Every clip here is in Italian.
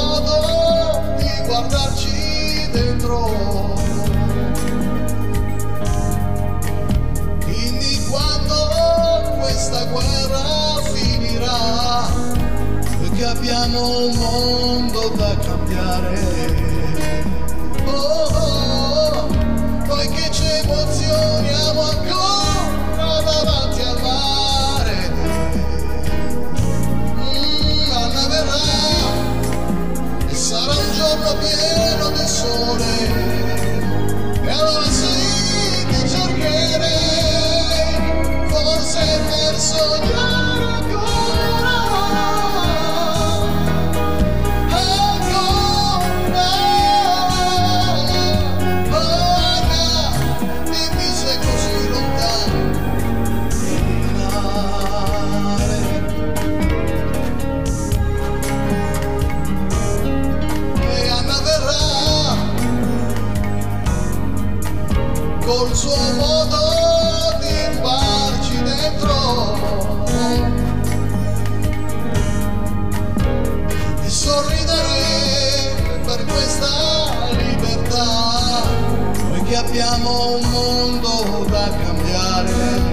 modo di guardarci dentro. Quindi quando questa guerra finirà, perché abbiamo un mondo da cambiare. Noi che ci emozioniamo ancora davanti al mare. Anna verrà e sarà un giorno pieno di sole, e allora sì, ti cercherei, forse per sognare ancora. Dimmi se così lontano il mare. E Anna verrà col suo modo di rubarci dentro, di sorridere per questa libertà, noi che abbiamo un mondo da cambiare.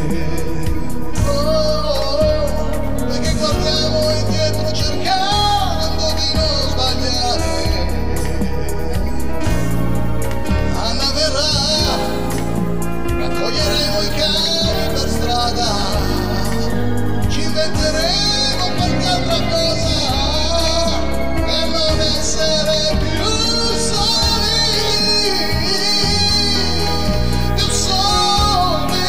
Noi che guardiamo indietro cercando di non sbagliare. Anna verrà, raccoglieremo i cani per strada, ci inventeremo qualche altra cosa per non essere più soli, più soli.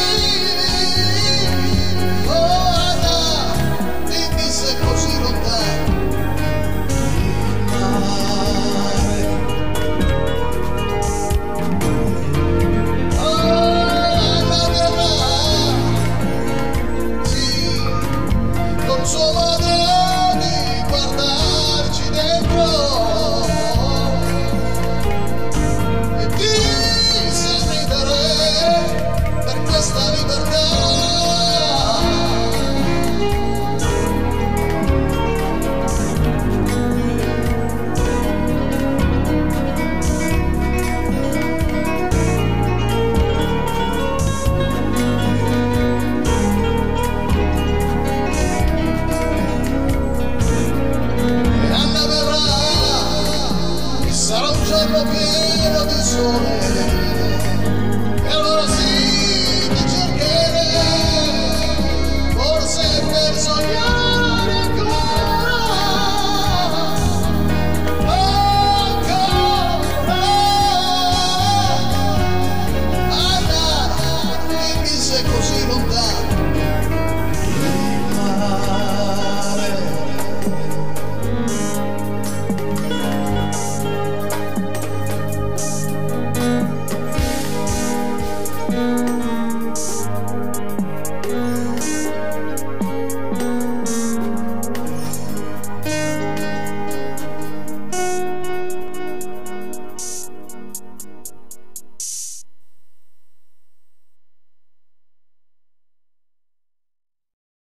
Oh Anna, dimmi se è così lontano il mare. Anna verrà, sì, col suo modo di guardarci dentro e di sorridere per questa libertà. E Anna verrà e sarà un giorno pieno di sole,